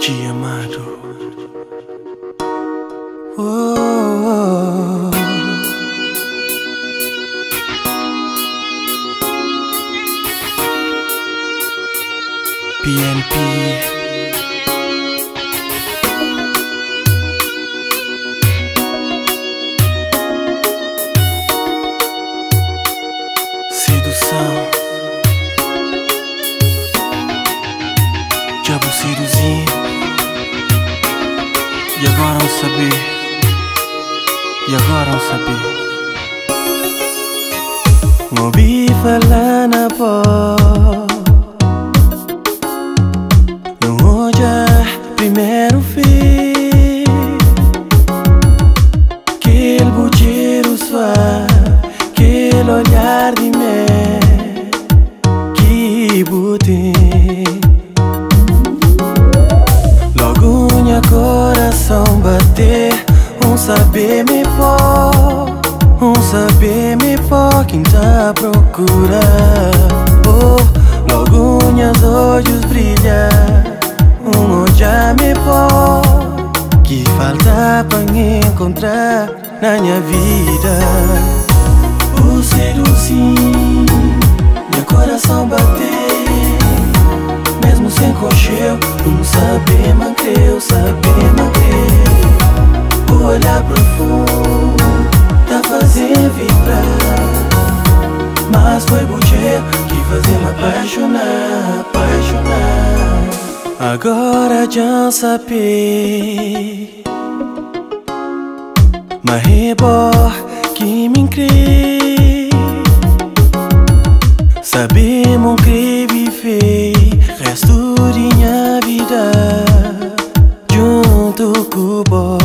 Dia amado. Oh. PNP. Sedução. Diabo seduzindo. E agora vão saber. E agora vão saber. Não ouvi falar na voz. Não olhar primeiro vi aquele bucheiro suave, aquele olhar de mim que botei. Logo minha coração bater, saber me pôr quem tá procura. Oh, logo meus olhos brilhar, olhar me pôr que falta pra encontrar na minha vida. O seduzir, meu coração bater, mesmo sem cocheu, saber mancreu, saber mancreu. O olhar profundo tá fazendo vibrar, mas foi bucheiro que fazia me apaixonar, apaixonar. Agora já saber, mas rebor que me crê, sabemos que viver resto de minha vida junto com o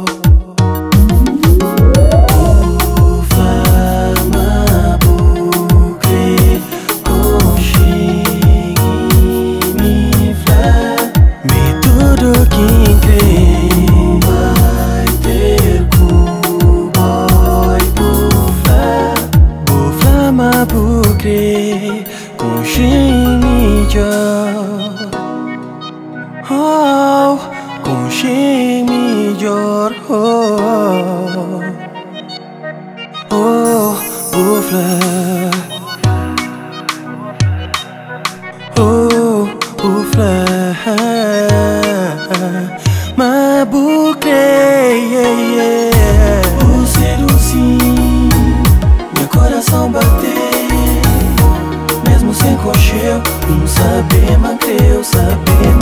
com chimijo, oh, com chimijo, oh, oh, bufla, oh, bufla, ma bucre, yeah, yeah. O seduzir, meu coração bater, sem cocheu, saber mancreu, saber